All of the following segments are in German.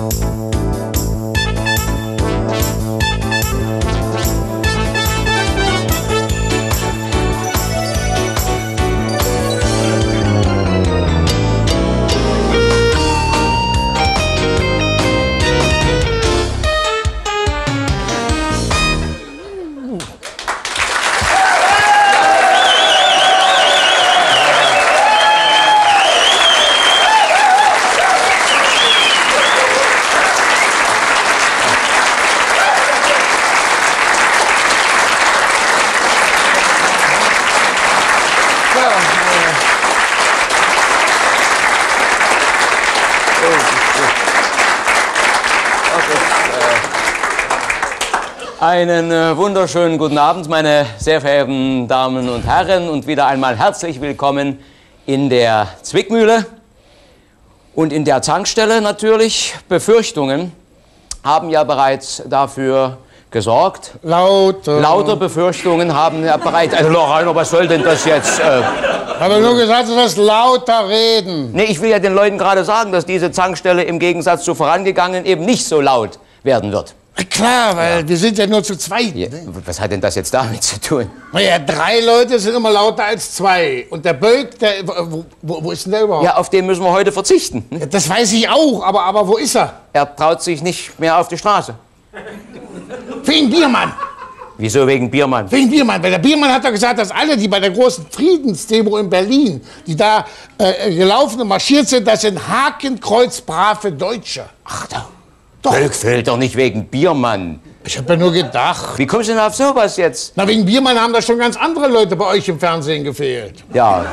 Einen wunderschönen guten Abend, meine sehr verehrten Damen und Herren, und wieder einmal herzlich willkommen in der Zwickmühle und in der Tankstelle natürlich. Befürchtungen haben ja bereits dafür gesorgt. Lauter Befürchtungen haben ja bereits... Also, Rainer, was soll denn das jetzt? Ich habe nur gesagt, du sollst lauter reden. Nee, ich will ja den Leuten gerade sagen, dass diese Tankstelle im Gegensatz zu vorangegangenen eben nicht so laut werden wird. Klar, weil wir sind ja nur zu zweit. Ja, was hat denn das jetzt damit zu tun? Naja, 3 Leute sind immer lauter als 2. Und der Bölk, der, wo ist denn der überhaupt? Ja, auf den müssen wir heute verzichten. Ja, das weiß ich auch, aber wo ist er? Er traut sich nicht mehr auf die Straße. Wegen Biermann. Wieso wegen Biermann? Wegen Biermann, weil der Biermann hat doch gesagt, dass alle, die bei der großen Friedensdemo in Berlin, die da gelaufen und marschiert sind, das sind hakenkreuzbrave Deutsche. Ach doch. Bölk fehlt doch nicht wegen Biermann. Ich hab ja nur gedacht. Wie kommst du denn auf sowas jetzt? Na, wegen Biermann haben da schon ganz andere Leute bei euch im Fernsehen gefehlt. Ja,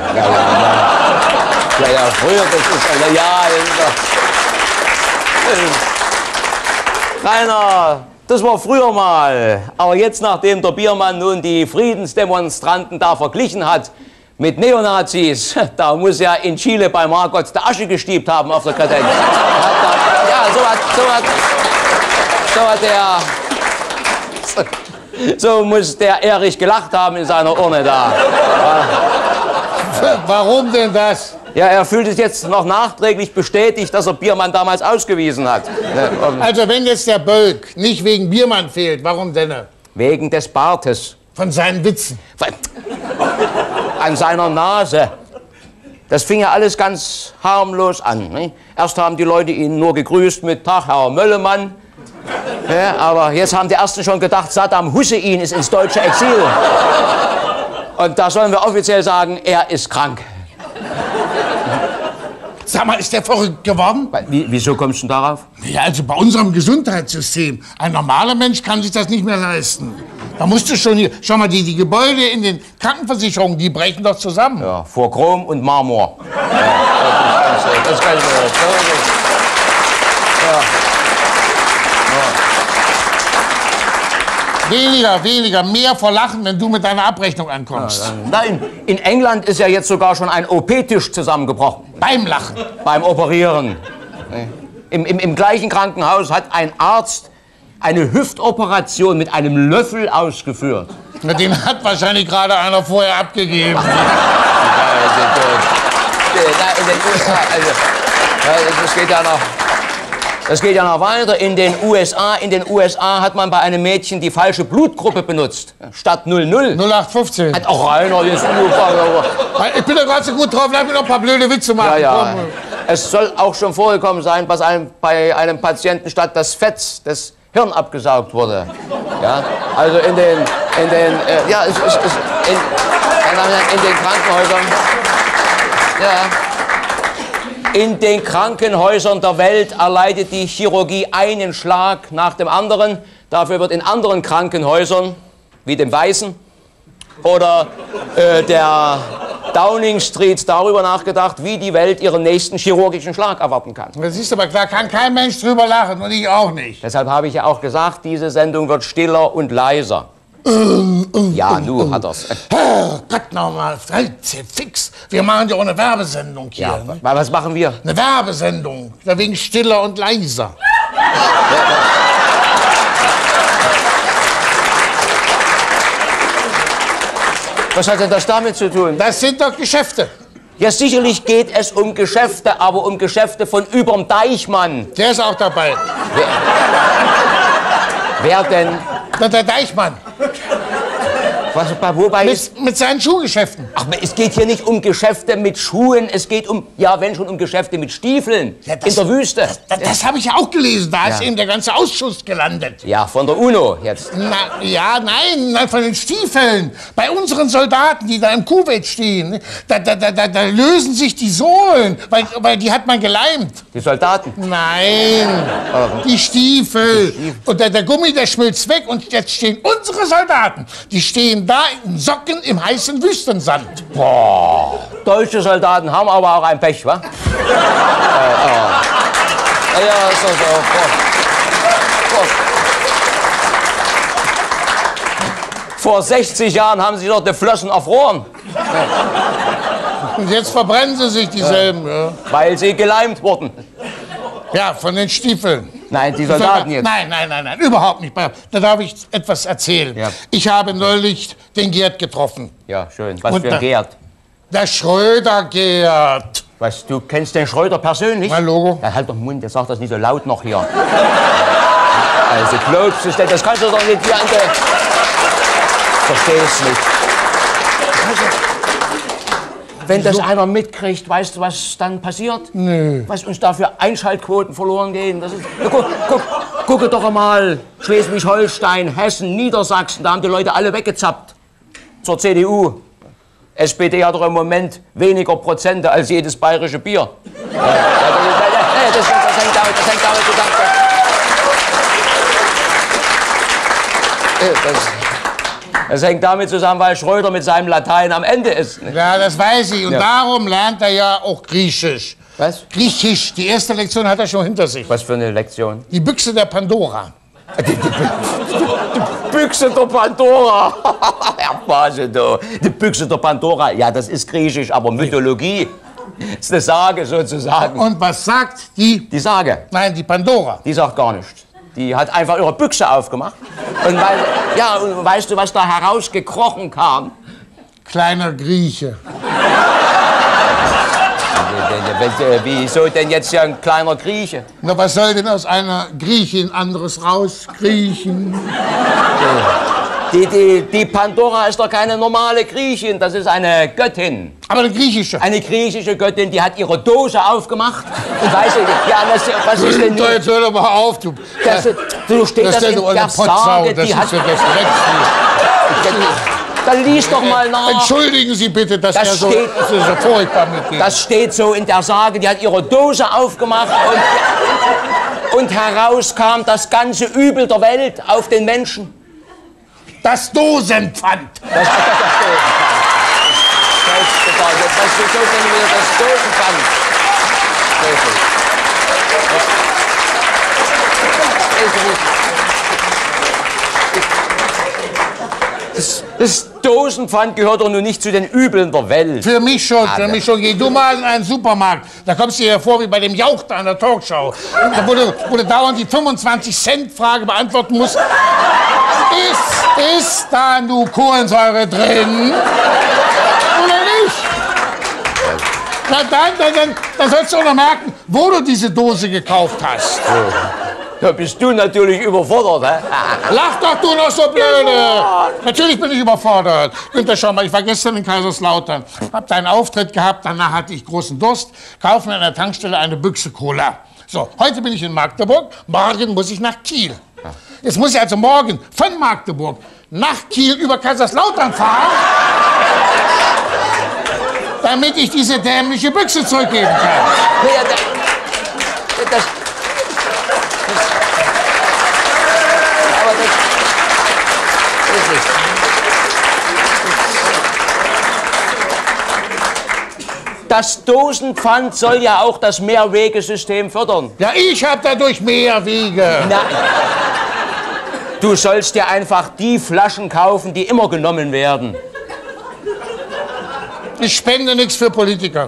früher, das ist, Rainer, das war früher mal. Aber jetzt, nachdem der Biermann nun die Friedensdemonstranten da verglichen hat mit Neonazis, da muss er in Chile bei Margot der Asche gestiebt haben auf der Kadenz. So muss der Erich gelacht haben in seiner Urne da. Warum denn das? Ja, er fühlt es jetzt noch nachträglich bestätigt, dass er Biermann damals ausgewiesen hat. Also wenn jetzt der Bölk nicht wegen Biermann fehlt, warum denn? Wegen des Bartes. Von seinen Witzen. An seiner Nase. Das fing ja alles ganz harmlos an. Ne? Erst haben die Leute ihn nur gegrüßt mit Tag, Herr Möllemann. Ja, aber jetzt haben die Ersten schon gedacht, Saddam Hussein ist ins deutsche Exil. Und da sollen wir offiziell sagen, er ist krank. Sag mal, ist der verrückt geworden? Wieso kommst du darauf? Ja, also bei unserem Gesundheitssystem. Ein normaler Mensch kann sich das nicht mehr leisten. Da musst du schon hier, schau mal, die Gebäude in den Krankenversicherungen, die brechen doch zusammen. Ja, vor Chrom und Marmor. Das kann ich Weniger, mehr vor Lachen, wenn du mit deiner Abrechnung ankommst. Nein, in England ist ja jetzt sogar schon ein OP-Tisch zusammengebrochen. Beim Lachen. Beim Operieren. Im gleichen Krankenhaus hat ein Arzt eine Hüftoperation mit einem Löffel ausgeführt. Na, den hat wahrscheinlich gerade einer vorher abgegeben. Das geht ja noch weiter. In den USA hat man bei einem Mädchen die falsche Blutgruppe benutzt. Statt 00. 0815. Hat auch Rainer jetzt Ich bin doch gerade so gut drauf, bleib mir noch ein paar blöde Witze machen. Ja. Es soll auch schon vorgekommen sein, dass bei einem Patienten statt des Fetts das Hirn abgesaugt wurde. Ja, also in den Krankenhäusern. Ja. In den Krankenhäusern der Welt erleidet die Chirurgie einen Schlag nach dem anderen. Dafür wird in anderen Krankenhäusern, wie dem Weißen oder der Downing Street, darüber nachgedacht, wie die Welt ihren nächsten chirurgischen Schlag erwarten kann. Das siehst du, aber klar kann kein Mensch drüber lachen und ich auch nicht. Deshalb habe ich ja auch gesagt, diese Sendung wird stiller und leiser. Ja, du hat er's. Gott nochmal, 13 fix. Wir machen ja auch eine Werbesendung hier. Ja, ne? was machen wir? Eine Werbesendung, deswegen stiller und leiser. Was hat denn das damit zu tun? Das sind doch Geschäfte. Ja, sicherlich geht es um Geschäfte, aber um Geschäfte von überm Deichmann. Der ist auch dabei. Wer denn? Na, der Deichmann. Wobei ist... Mit seinen Schuhgeschäften. Ach, es geht hier nicht um Geschäfte mit Schuhen, es geht um, ja, wenn schon, um Geschäfte mit Stiefeln Ja, in der Wüste. Das habe ich ja auch gelesen. Da ist eben der ganze Ausschuss gelandet. Ja, von der UNO jetzt. Nein, von den Stiefeln. Bei unseren Soldaten, die da im Kuwait stehen, da lösen sich die Sohlen, weil die hat man geleimt. Die Soldaten? Nein, die Stiefel. Und der Gummi, der schmilzt weg und jetzt stehen unsere Soldaten. Die stehen da in Socken im heißen Wüstensand. Boah, deutsche Soldaten haben aber auch ein Pech, wa? Ja, ist doch so. Vor 60 Jahren haben sie doch die Flossen erfroren. Und jetzt verbrennen sie sich dieselben. Ja. Weil sie geleimt wurden. Ja, von den Stiefeln. Nein, die Soldaten jetzt. Nein, überhaupt nicht. Da darf ich etwas erzählen. Ja. Ich habe neulich den Gerd getroffen. Ja, schön. Was für ein Gerd? Der Schröder-Gerd. Was, du kennst den Schröder persönlich? Mein Logo. Ja, halt doch den Mund, der sagt das nicht so laut noch hier. Also glaubst du denn, das kannst du doch nicht hier an der... Versteh's nicht. Wenn das einer mitkriegt, weißt du, was dann passiert? Nö. Was uns da für Einschaltquoten verloren gehen. Das ist, gucke doch einmal, Schleswig-Holstein, Hessen, Niedersachsen, da haben die Leute alle weggezappt. Zur CDU. SPD hat doch im Moment weniger Prozente als jedes bayerische Bier. Das hängt damit zusammen. Das hängt damit zusammen, weil Schröder mit seinem Latein am Ende ist. Ja, das weiß ich. Und darum lernt er ja auch Griechisch. Was? Griechisch. Die erste Lektion hat er schon hinter sich. Was für eine Lektion? Die Büchse der Pandora. Die Büchse der Pandora. Herr Basedow. Die Büchse der Pandora. Ja, das ist griechisch, aber Mythologie. Das ist eine Sage sozusagen. Und was sagt die? Die Sage. Nein, die Pandora. Die sagt gar nichts. Die hat einfach ihre Büchse aufgemacht. Und weißt du, was da herausgekrochen kam? Kleiner Grieche. Wieso denn jetzt ja ein kleiner Grieche? Na, was soll denn aus einer Griechin anderes rauskriechen? Die Pandora ist doch keine normale Griechin, das ist eine Göttin. Aber eine griechische. Eine griechische Göttin, die hat ihre Dose aufgemacht. Und weißt du, ja, was ist denn... Jetzt hör doch mal auf, du. Du stehst das in der Sage, die hat... Dann lies doch mal nach. Entschuldigen Sie bitte, dass das so furchtbar mitgeht. Das steht so in der Sage, die hat ihre Dose aufgemacht und heraus kam das ganze Übel der Welt auf den Menschen. Das Dosenpfand. Das Dosenpfand. Das Dosenpfand gehört doch nun nicht zu den Übeln der Welt. Für mich schon, Geh du mal in einen Supermarkt. Da kommst du dir vor wie bei dem Jauch da an der Talkshow. Wo du dauernd die 25-Cent-Frage beantworten musst. Ist da nur Kohlensäure drin? Oder nicht? Na dann sollst du auch noch merken, wo du diese Dose gekauft hast. Da bist du natürlich überfordert, hä? Lach doch du noch so blöde! Ja. Natürlich bin ich überfordert. Günther, schau mal, ich war gestern in Kaiserslautern. Hab da einen Auftritt gehabt, danach hatte ich großen Durst. Kaufe mir an der Tankstelle eine Büchse Cola. So, heute bin ich in Magdeburg, morgen muss ich nach Kiel. Jetzt muss ich also morgen von Magdeburg nach Kiel über Kaiserslautern fahren, damit ich diese dämliche Büchse zurückgeben kann. Ja, das Dosenpfand soll ja auch das Mehrwegesystem fördern. Ja, ich hab dadurch mehr Wege. Nein. Du sollst dir einfach die Flaschen kaufen, die immer genommen werden. Ich spende nichts für Politiker.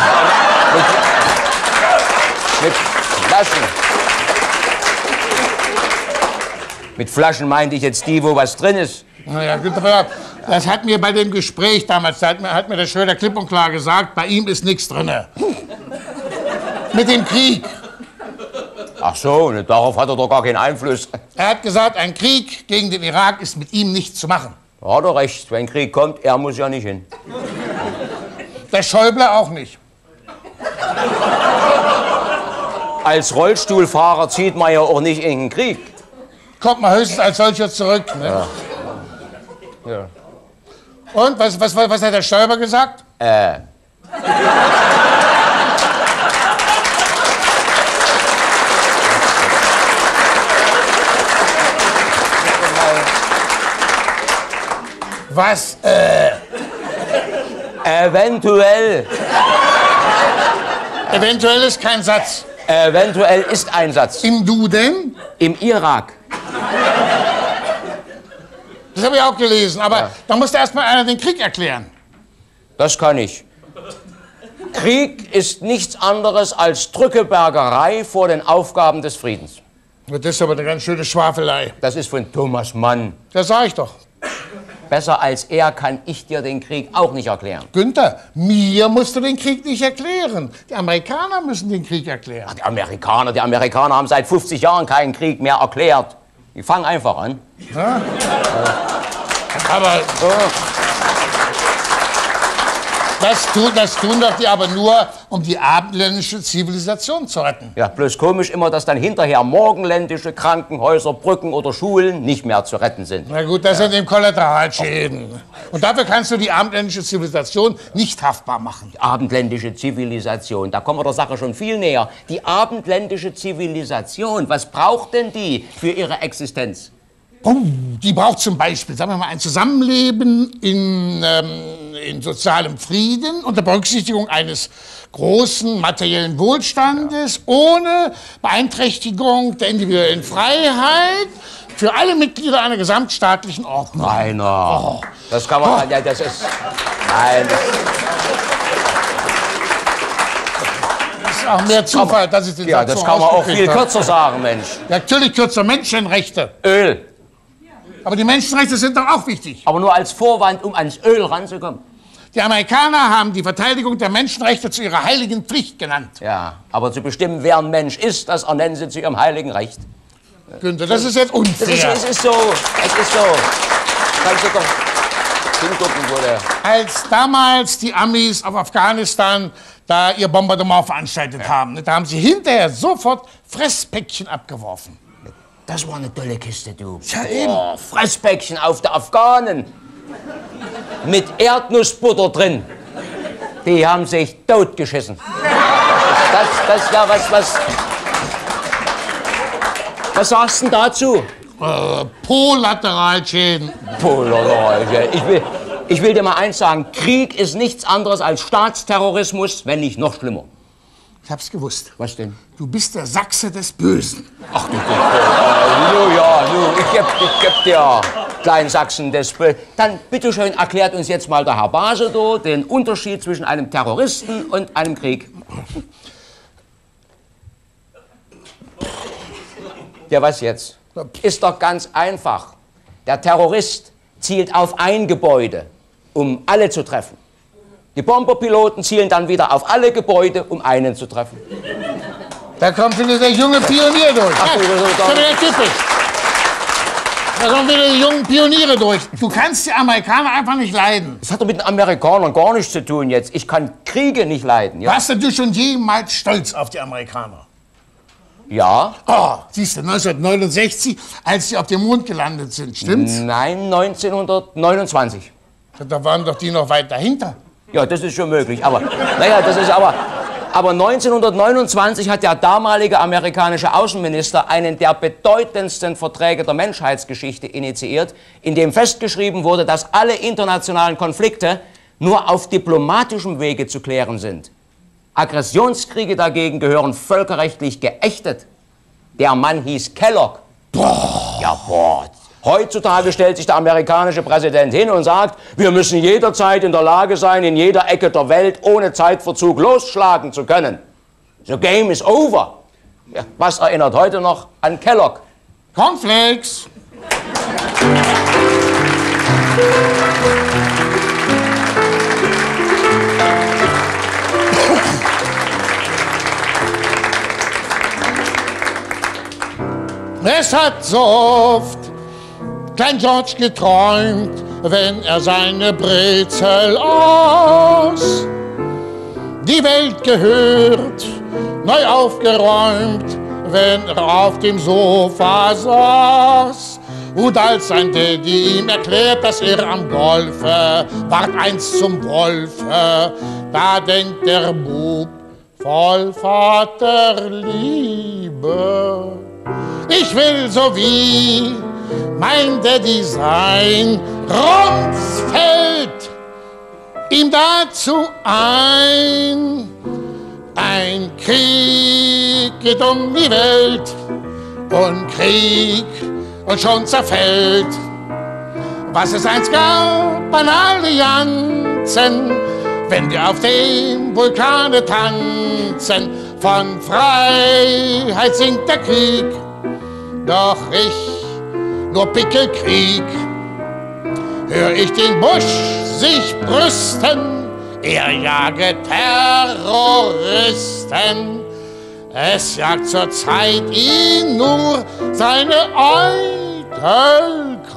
Mit Flaschen. Mit Flaschen meinte ich jetzt die, wo was drin ist. Naja, Günther, Das hat mir bei dem Gespräch damals, hat mir der Schröder klipp und klar gesagt, bei ihm ist nichts drin. Mit dem Krieg. Ach so, darauf hat er doch gar keinen Einfluss. Er hat gesagt, ein Krieg gegen den Irak ist mit ihm nichts zu machen. Hat er recht, wenn Krieg kommt, er muss ja nicht hin. Der Schäuble auch nicht. Als Rollstuhlfahrer zieht man ja auch nicht in den Krieg. Kommt man höchstens als solcher zurück. Ne? Ja. Ja. Und, was hat der Schäuble gesagt? Was, Eventuell. Eventuell ist kein Satz. Eventuell ist ein Satz. Im Duden? Im Irak. Das habe ich auch gelesen, aber da musste erst mal einer den Krieg erklären. Das kann ich. Krieg ist nichts anderes als Drückebergerei vor den Aufgaben des Friedens. Das ist aber eine ganz schöne Schwafelei. Das ist von Thomas Mann. Das sag ich doch. Besser als er kann ich dir den Krieg auch nicht erklären. Günther, mir musst du den Krieg nicht erklären. Die Amerikaner müssen den Krieg erklären. Ach, die Amerikaner haben seit 50 Jahren keinen Krieg mehr erklärt. Die fangen einfach an. Ja? Aber das tun doch die aber nur, um die abendländische Zivilisation zu retten. Ja, bloß komisch immer, dass dann hinterher morgenländische Krankenhäuser, Brücken oder Schulen nicht mehr zu retten sind. Na gut, das sind eben Kollateralschäden. Und dafür kannst du die abendländische Zivilisation nicht haftbar machen. Die abendländische Zivilisation, da kommen wir der Sache schon viel näher. Die abendländische Zivilisation, was braucht denn die für ihre Existenz? Oh, die braucht zum Beispiel, sagen wir mal, ein Zusammenleben in sozialem Frieden unter Berücksichtigung eines großen materiellen Wohlstandes, ohne Beeinträchtigung der individuellen Freiheit, für alle Mitglieder einer gesamtstaatlichen Ordnung. Rainer, das kann man, ja, das ist, nein, das ist auch mehr Zufall, dass ich den ja, Satz das so kann man auch ausgekriegt viel habe. kürzer sagen, Mensch. Natürlich kürzer, Menschenrechte. Öl, Aber die Menschenrechte sind doch auch wichtig. aber nur als Vorwand, um ans Öl ranzukommen. Die Amerikaner haben die Verteidigung der Menschenrechte zu ihrer heiligen Pflicht genannt. Ja, aber zu bestimmen, wer ein Mensch ist, das ernennen sie zu ihrem heiligen Recht. Günther, das ist jetzt unfair. Es ist so, Kannst du doch hingucken, wo der... Als damals die Amis auf Afghanistan da ihr Bombardement veranstaltet haben, da haben sie hinterher sofort Fresspäckchen abgeworfen. Das war eine tolle Kiste, du. Ja, eben. Oh, Fresspäckchen auf der Afghanen. Mit Erdnussbutter drin. Die haben sich totgeschissen. Das ja was sagst du denn dazu? Polateralschäden. Ich will dir mal eins sagen. Krieg ist nichts anderes als Staatsterrorismus, wenn nicht noch schlimmer. Ich hab's gewusst. Was denn? Du bist der Sachse des Bösen. Ach du ich geb dir, kleinen Sachsen des Bösen. Dann bitteschön erklärt uns jetzt mal der Herr Basedow den Unterschied zwischen einem Terroristen und einem Krieg. Ja, was jetzt? Ist doch ganz einfach. Der Terrorist zielt auf ein Gebäude, um alle zu treffen. Die Bomberpiloten zielen dann wieder auf alle Gebäude, um einen zu treffen. Da kommt wieder der junge Pionier durch. Ach, das ist wieder typisch. Da kommen wieder die jungen Pioniere durch. Du kannst die Amerikaner einfach nicht leiden. Das hat doch mit den Amerikanern gar nichts zu tun jetzt. Ich kann Kriege nicht leiden. Ja? Warst du schon jemals stolz auf die Amerikaner? Ja. Oh, siehst du, 1969, als sie auf dem Mond gelandet sind, stimmt's? Nein, 1929. Da waren doch die noch weit dahinter. Ja, das ist schon möglich. Aber, naja, das ist aber 1929 hat der damalige amerikanische Außenminister einen der bedeutendsten Verträge der Menschheitsgeschichte initiiert, in dem festgeschrieben wurde, dass alle internationalen Konflikte nur auf diplomatischem Wege zu klären sind. Aggressionskriege dagegen gehören völkerrechtlich geächtet. Der Mann hieß Kellogg. Boah. Ja, boah. Heutzutage stellt sich der amerikanische Präsident hin und sagt, wir müssen jederzeit in der Lage sein, in jeder Ecke der Welt ohne Zeitverzug losschlagen zu können. The game is over. Ja, was erinnert heute noch an Kellogg? Cornflakes. Es hat so oft Klein George geträumt, wenn er seine Brezel aß. Die Welt gehört, neu aufgeräumt, wenn er auf dem Sofa saß. Und als sein Daddy ihm erklärt, dass er am Golfe ward eins zum Wolfe, da denkt der Bub voll Vaterliebe. Ich will so wie mein Daddy sein, Rums fällt ihm dazu ein. Ein Krieg geht um die Welt und Krieg und schon zerfällt. Was es einst gab an Allianzen, wenn wir auf dem Vulkane tanzen, von Freiheit singt der Krieg, doch ich nur Pickelkrieg. Hör ich den Busch sich brüsten, er jage Terroristen. Es jagt zur Zeit ihn nur seine Eitelkeit.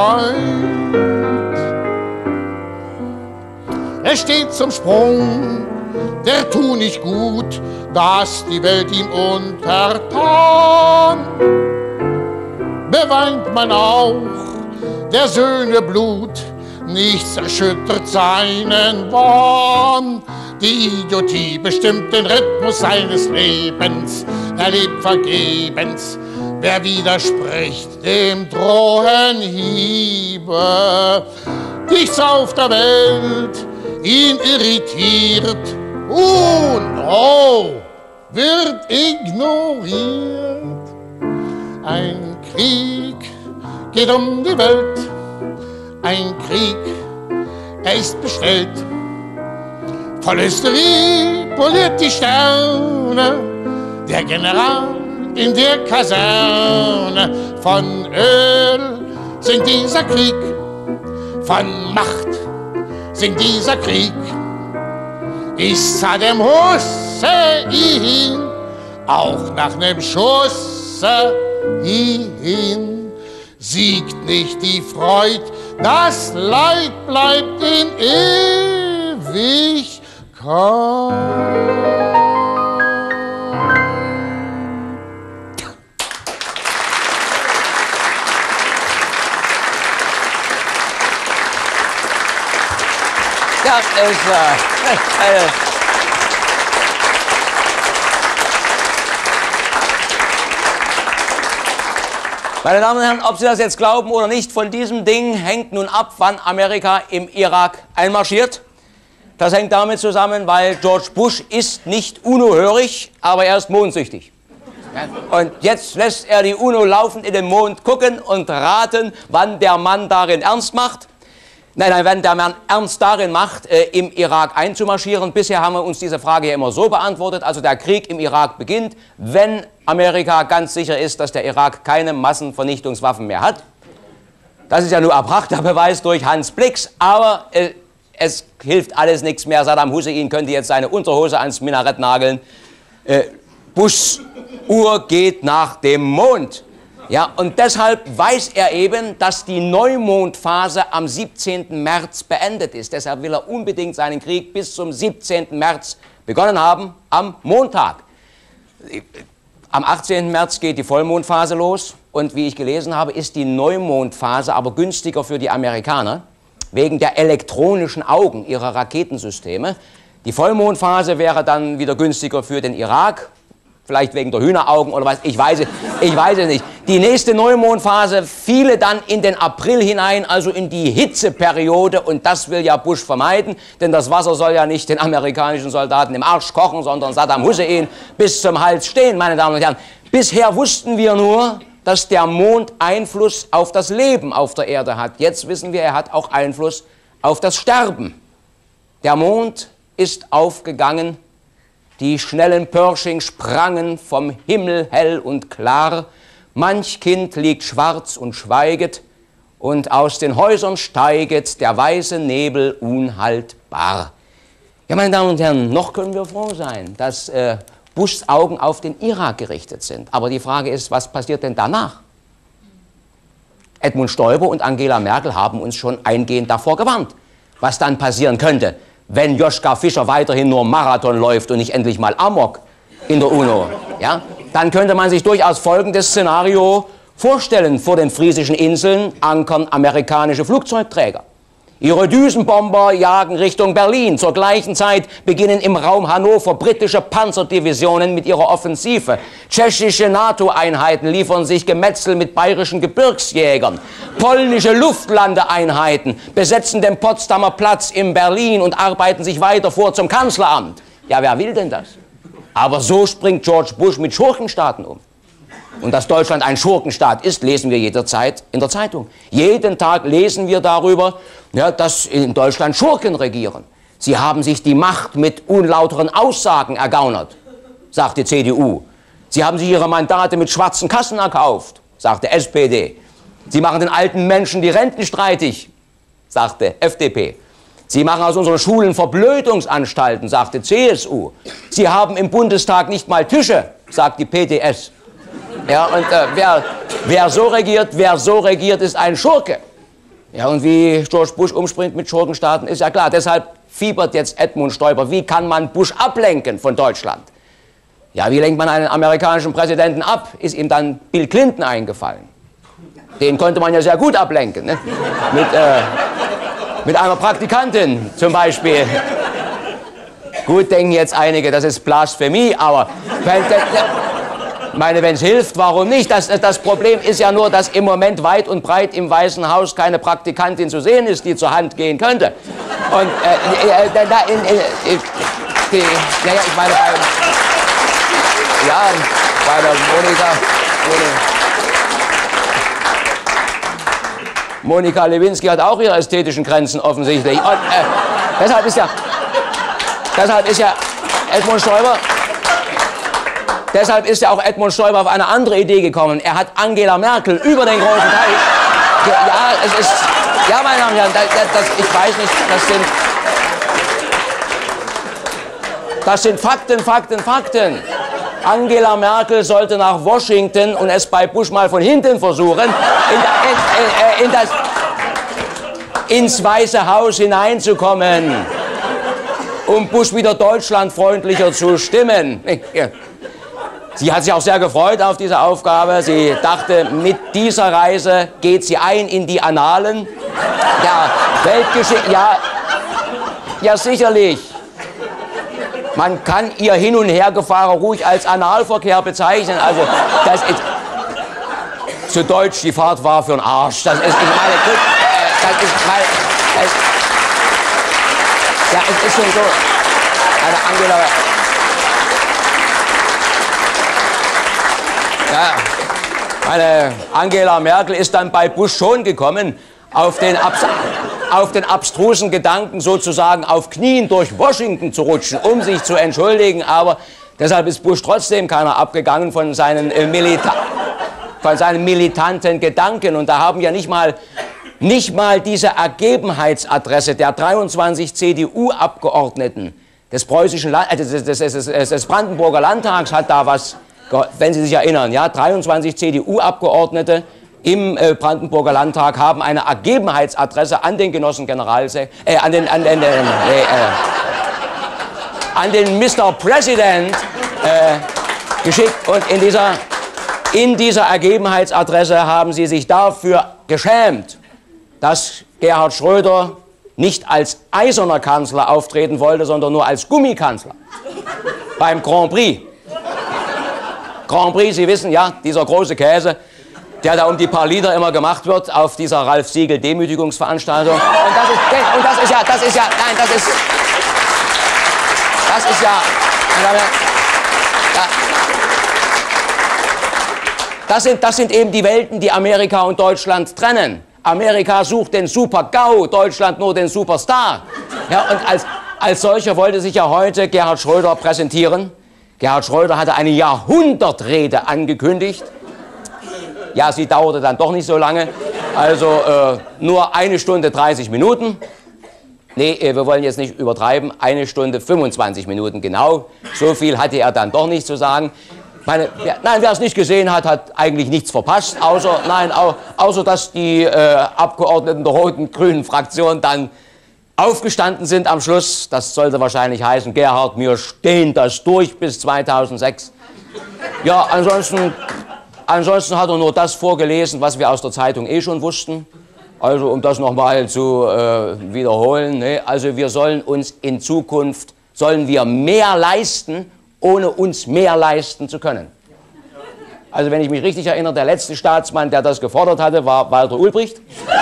Er steht zum Sprung, der tu nicht gut, dass die Welt ihm untertan. Beweint man auch der Söhne Blut, nichts erschüttert seinen Wahn. Die Idiotie bestimmt den Rhythmus seines Lebens, er lebt vergebens, wer widerspricht dem drohen Hiebe. Nichts auf der Welt ihn irritiert, no, wird ignoriert. Ein Krieg geht um die Welt, ein Krieg, er ist bestellt. Voll Hysterie poliert die Sterne, der General in der Kaserne. Von Öl singt dieser Krieg, von Macht singt dieser Krieg. Ist Saddam Hussein auch nach nem Schusse hin, siegt nicht die Freud, das Leid bleibt in Ewigkeit. Das ist Meine Damen und Herren, ob Sie das jetzt glauben oder nicht, von diesem Ding hängt nun ab, wann Amerika im Irak einmarschiert. Das hängt damit zusammen, weil George Bush ist nicht UNO-hörig, aber er ist mondsüchtig. Und jetzt lässt er die UNO laufend in den Mond gucken und raten, wann der Mann darin ernst macht. Nein, wenn der Mann ernst darin macht, im Irak einzumarschieren. Bisher haben wir uns diese Frage ja immer so beantwortet. Also der Krieg im Irak beginnt, wenn Amerika ganz sicher ist, dass der Irak keine Massenvernichtungswaffen mehr hat. Das ist ja nur erbrachter Beweis durch Hans Blix, aber es hilft alles nichts mehr. Saddam Hussein könnte jetzt seine Unterhose ans Minarett nageln. Bushs Uhr geht nach dem Mond. Ja, und deshalb weiß er eben, dass die Neumondphase am 17. März beendet ist. Deshalb will er unbedingt seinen Krieg bis zum 17. März begonnen haben, am Montag. Am 18. März geht die Vollmondphase los und wie ich gelesen habe, ist die Neumondphase aber günstiger für die Amerikaner, wegen der elektronischen Augen ihrer Raketensysteme. Die Vollmondphase wäre dann wieder günstiger für den Irak, vielleicht wegen der Hühneraugen oder was, ich weiß es nicht. Die nächste Neumondphase fiele dann in den April hinein, also in die Hitzeperiode, und das will ja Bush vermeiden, denn das Wasser soll ja nicht den amerikanischen Soldaten im Arsch kochen, sondern Saddam Hussein bis zum Hals stehen, meine Damen und Herren. Bisher wussten wir nur, dass der Mond Einfluss auf das Leben auf der Erde hat. Jetzt wissen wir, er hat auch Einfluss auf das Sterben. Der Mond ist aufgegangen, die schnellen Pershing sprangen vom Himmel hell und klar, manch Kind liegt schwarz und schweiget, und aus den Häusern steiget der weiße Nebel unhaltbar. Ja, meine Damen und Herren, noch können wir froh sein, dass Bushs Augen auf den Irak gerichtet sind. Aber die Frage ist, was passiert denn danach? Edmund Stoiber und Angela Merkel haben uns schon eingehend davor gewarnt, was dann passieren könnte, wenn Joschka Fischer weiterhin nur Marathon läuft und nicht endlich mal Amok in der UNO. Ja? Dann könnte man sich durchaus folgendes Szenario vorstellen. Vor den Friesischen Inseln ankern amerikanische Flugzeugträger. Ihre Düsenbomber jagen Richtung Berlin. Zur gleichen Zeit beginnen im Raum Hannover britische Panzerdivisionen mit ihrer Offensive. Tschechische NATO-Einheiten liefern sich Gemetzel mit bayerischen Gebirgsjägern. Polnische Luftlandeeinheiten besetzen den Potsdamer Platz in Berlin und arbeiten sich weiter vor zum Kanzleramt. Ja, wer will denn das? Aber so springt George Bush mit Schurkenstaaten um. Und dass Deutschland ein Schurkenstaat ist, lesen wir jederzeit in der Zeitung. Jeden Tag lesen wir darüber, ja, dass in Deutschland Schurken regieren. Sie haben sich die Macht mit unlauteren Aussagen ergaunert, sagt die CDU. Sie haben sich ihre Mandate mit schwarzen Kassen erkauft, sagte SPD. Sie machen den alten Menschen die Renten streitig, sagte FDP. Sie machen aus unseren Schulen Verblödungsanstalten, sagte CSU. Sie haben im Bundestag nicht mal Tische, sagt die PDS. Ja, und wer so regiert, ist ein Schurke. Ja, und wie George Bush umspringt mit Schurkenstaaten, ist ja klar. Deshalb fiebert jetzt Edmund Stoiber. Wie kann man Bush ablenken von Deutschland? Ja, wie lenkt man einen amerikanischen Präsidenten ab? Ist ihm dann Bill Clinton eingefallen. Den konnte man ja sehr gut ablenken. Ne? Mit einer Praktikantin zum Beispiel. Gut, denken jetzt einige, das ist Blasphemie, aber wenn es hilft, warum nicht? Das Problem ist ja nur, dass im Moment weit und breit im Weißen Haus keine Praktikantin zu sehen ist, die zur Hand gehen könnte. Und ich meine, bei der Monika Lewinsky hat auch ihre ästhetischen Grenzen offensichtlich. Und deshalb ist ja Edmund Stoiber. Deshalb ist ja auch Edmund Stoiber auf eine andere Idee gekommen. Er hat Angela Merkel über den großen Teich. Ja, es ist. Ja, meine Damen und Herren, ich weiß nicht, das sind Fakten. Angela Merkel sollte nach Washington und es bei Bush mal von hinten versuchen, ins Weiße Haus hineinzukommen, um Bush wieder deutschlandfreundlicher zu stimmen. Sie hat sich auch sehr gefreut auf diese Aufgabe. Sie dachte, mit dieser Reise geht sie ein in die Annalen der Weltgeschichte. Ja, sicherlich. Man kann ihr Hin- und Hergefahren ruhig als Analverkehr bezeichnen. Also, das ist, zu Deutsch, die Fahrt war für den Arsch. Das ist, es ist schon so, eine Angela Merkel ist dann bei Bush schon gekommen, auf den abstrusen Gedanken sozusagen auf Knien durch Washington zu rutschen, um sich zu entschuldigen. Aber deshalb ist Bush trotzdem keiner abgegangen von seinen militanten Gedanken. Und da haben ja nicht mal diese Ergebenheitsadresse der 23 CDU-Abgeordneten des des Brandenburger Landtags hat da was, wenn Sie sich erinnern, ja, 23 CDU-Abgeordnete im Brandenburger Landtag haben eine Ergebenheitsadresse an den Genossen an den Mr. President geschickt. Und in dieser Ergebenheitsadresse haben sie sich dafür geschämt, dass Gerhard Schröder nicht als eiserner Kanzler auftreten wollte, sondern nur als Gummikanzler beim Grand Prix. Grand Prix, Sie wissen, ja, dieser große Käse, der da um die paar Liter immer gemacht wird auf dieser Ralf Siegel Demütigungsveranstaltung. Und das sind eben die Welten, die Amerika und Deutschland trennen. Amerika sucht den Super-GAU, Deutschland nur den Superstar. Ja, und als solcher wollte sich ja heute Gerhard Schröder präsentieren. Gerhard Schröder hatte eine Jahrhundertrede angekündigt. Ja, sie dauerte dann doch nicht so lange. Also nur 1 Stunde 30 Minuten. Nee, wir wollen jetzt nicht übertreiben. 1 Stunde 25 Minuten genau. So viel hatte er dann doch nicht zu sagen. Wer es nicht gesehen hat, hat eigentlich nichts verpasst. Außer dass die Abgeordneten der roten-grünen Fraktion dann aufgestanden sind am Schluss. Das sollte wahrscheinlich heißen, Gerhard, wir stehen das durch bis 2006. Ja, ansonsten hat er nur das vorgelesen, was wir aus der Zeitung eh schon wussten. Also um das nochmal zu wiederholen, ne? Also wir sollen uns in Zukunft, mehr leisten, ohne uns mehr leisten zu können. Also wenn ich mich richtig erinnere, der letzte Staatsmann, der das gefordert hatte, war Walter Ulbricht.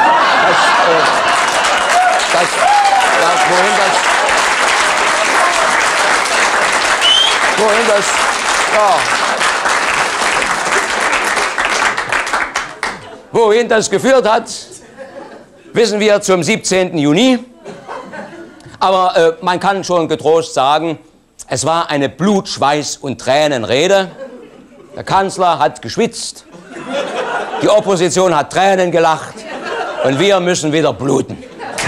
Wohin das geführt hat, wissen wir zum 17. Juni. Aber man kann schon getrost sagen, es war eine Blut-, Schweiß- und Tränenrede. Der Kanzler hat geschwitzt, die Opposition hat Tränen gelacht und wir müssen wieder bluten.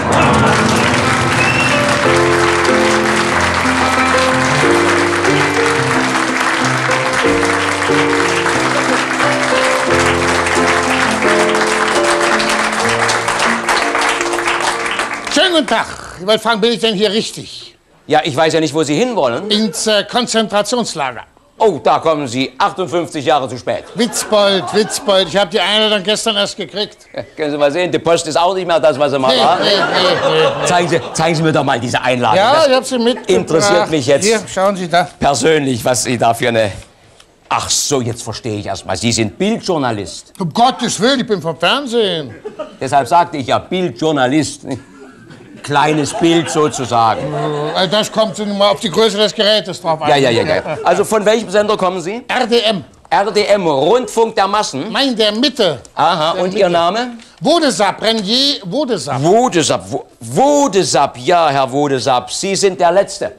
Schönen guten Tag. Ich wollte fragen, bin ich denn hier richtig? Ja, ich weiß ja nicht, wo Sie hinwollen. Ins Konzentrationslager. Oh, da kommen Sie 58 Jahre zu spät. Witzbold. Ich habe die Einladung gestern erst gekriegt. Ja, können Sie mal sehen, die Post ist auch nicht mehr das, was sie mal war. Nee. Zeigen Sie mir doch mal diese Einladung. Ja, ich habe sie mitgebracht. Interessiert mich jetzt. Hier, schauen Sie da. Persönlich, was Sie da für eine... Ach so, jetzt verstehe ich erst mal. Sie sind Bildjournalist. Um Gottes Willen, ich bin vom Fernsehen. Deshalb sagte ich ja Bildjournalist. Kleines Bild sozusagen. Das kommt nun mal auf die Größe des Gerätes drauf an. Ja. Also von welchem Sender kommen Sie? RDM. RDM, Rundfunk der Massen. Nein, der Mitte. Aha, und Ihr Name? Vodesap, Renier Vodesap. Vodesap, ja, Herr Vodesap, Sie sind der Letzte.